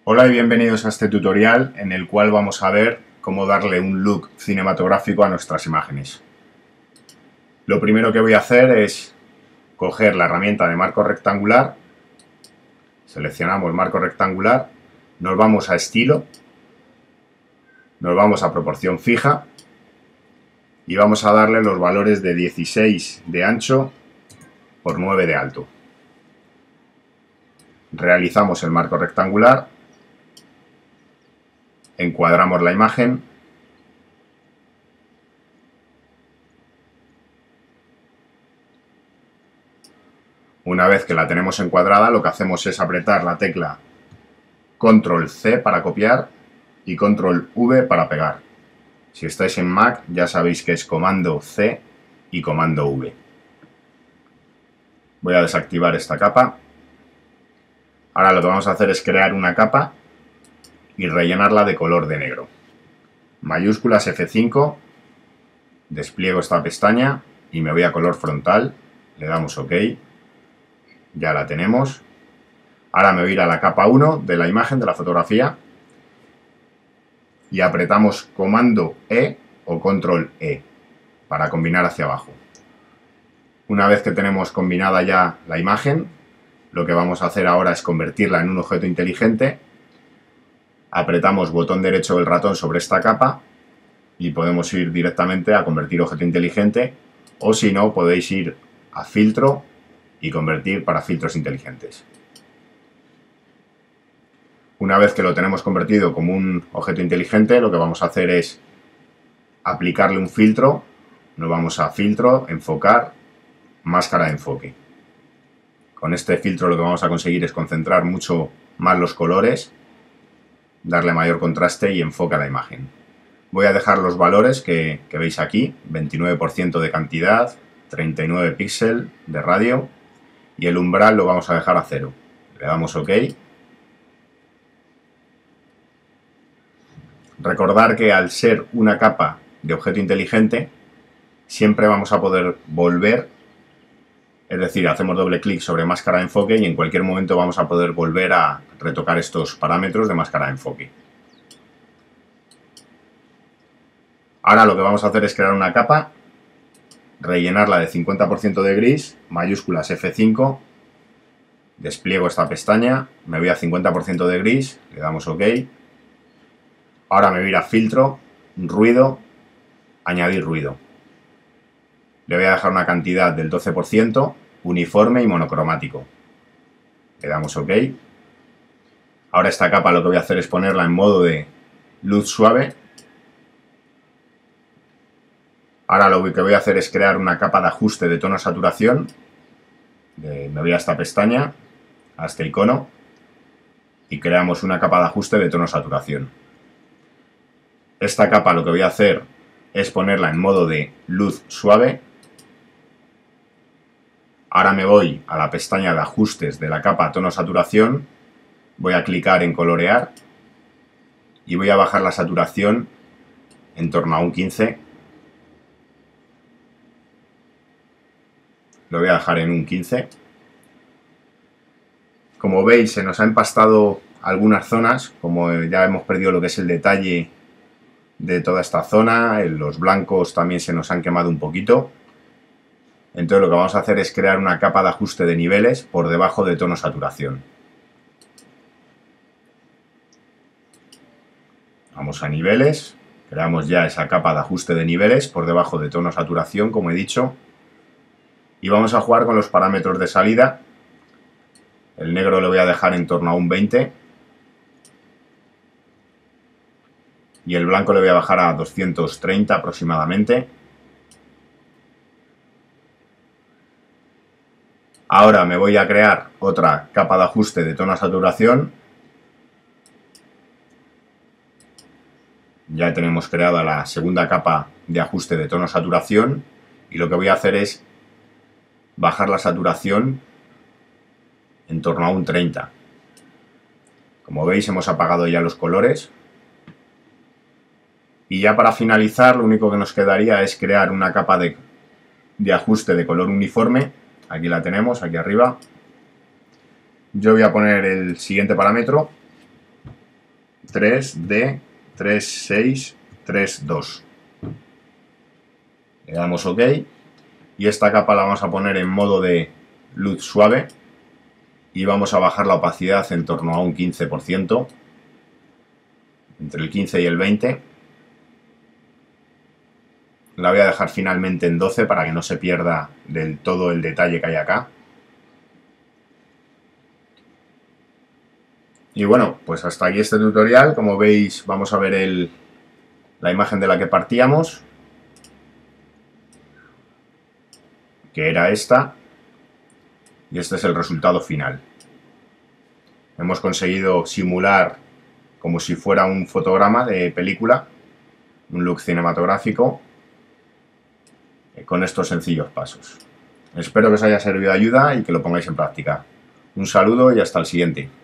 Hola y bienvenidos a este tutorial en el cual vamos a ver cómo darle un look cinematográfico a nuestras imágenes. Lo primero que voy a hacer es coger la herramienta de marco rectangular, seleccionamos marco rectangular, nos vamos a estilo, nos vamos a proporción fija y vamos a darle los valores de 16 de ancho por 9 de alto. Realizamos el marco rectangular, encuadramos la imagen Una vez que la tenemos encuadrada, lo que hacemos es apretar la tecla Control C para copiar y Control V para pegar. Si estáis en Mac ya sabéis que es Comando C y Comando V. Voy a desactivar esta capa. Ahora lo que vamos a hacer es crear una capa y rellenarla de color de negro. Mayúsculas F5, despliego esta pestaña y me voy a color frontal, le damos OK, ya la tenemos. Ahora me voy a ir a la capa 1 de la imagen, de la fotografía, y apretamos Comando E o Control E para combinar hacia abajo. Una vez que tenemos combinada ya la imagen, lo que vamos a hacer ahora es convertirla en un objeto inteligente. Apretamos botón derecho del ratón sobre esta capa y podemos ir directamente a convertir objeto inteligente, o si no, podéis ir a filtro y convertir para filtros inteligentes. Una vez que lo tenemos convertido como un objeto inteligente, lo que vamos a hacer es aplicarle un filtro. Nos vamos a filtro, enfocar, máscara de enfoque. Con este filtro lo que vamos a conseguir es concentrar mucho más los colores, darle mayor contraste y enfoque a la imagen. Voy a dejar los valores que veis aquí, 29% de cantidad, 39 píxeles de radio, y el umbral lo vamos a dejar a 0. Le damos OK. Recordar que al ser una capa de objeto inteligente, siempre vamos a poder volver, es decir, hacemos doble clic sobre máscara de enfoque y en cualquier momento vamos a poder volver a retocar estos parámetros de máscara de enfoque. Ahora lo que vamos a hacer es crear una capa, rellenarla de 50% de gris, mayúsculas F5, despliego esta pestaña, me voy a 50% de gris, le damos OK. Ahora me voy a ir a filtro, ruido, añadir ruido. Le voy a dejar una cantidad del 12%, uniforme y monocromático. Le damos OK. Ahora esta capa lo que voy a hacer es ponerla en modo de luz suave. Ahora lo que voy a hacer es crear una capa de ajuste de tono saturación. Me voy a esta pestaña, a este icono, y creamos una capa de ajuste de tono saturación. Esta capa lo que voy a hacer es ponerla en modo de luz suave. Ahora me voy a la pestaña de ajustes de la capa tono saturación, voy a clicar en colorear y voy a bajar la saturación en torno a un 15. Lo voy a dejar en un 15. Como veis, se nos ha empastado algunas zonas, como ya hemos perdido lo que es el detalle de toda esta zona, los blancos también se nos han quemado un poquito. Entonces lo que vamos a hacer es crear una capa de ajuste de niveles por debajo de tono saturación. Vamos a niveles, creamos ya esa capa de ajuste de niveles por debajo de tono saturación, como he dicho. Y vamos a jugar con los parámetros de salida. El negro lo voy a dejar en torno a un 20. Y el blanco le voy a bajar a 230 aproximadamente. Ahora me voy a crear otra capa de ajuste de tono saturación. Ya tenemos creada la segunda capa de ajuste de tono saturación. Y lo que voy a hacer es bajar la saturación en torno a un 30. Como veis, hemos apagado ya los colores. Y ya para finalizar, lo único que nos quedaría es crear una capa de ajuste de color uniforme. Aquí la tenemos, aquí arriba. Yo voy a poner el siguiente parámetro. 3D, 36, 32. Le damos OK. Y esta capa la vamos a poner en modo de luz suave. Y vamos a bajar la opacidad en torno a un 15%. Entre el 15 y el 20. La voy a dejar finalmente en 12 para que no se pierda del todo el detalle que hay acá. Y bueno, pues hasta aquí este tutorial. Como veis, vamos a ver la imagen de la que partíamos, que era esta, y este es el resultado final. Hemos conseguido simular como si fuera un fotograma de película, un look cinematográfico, con estos sencillos pasos. Espero que os haya servido de ayuda y que lo pongáis en práctica. Un saludo y hasta el siguiente.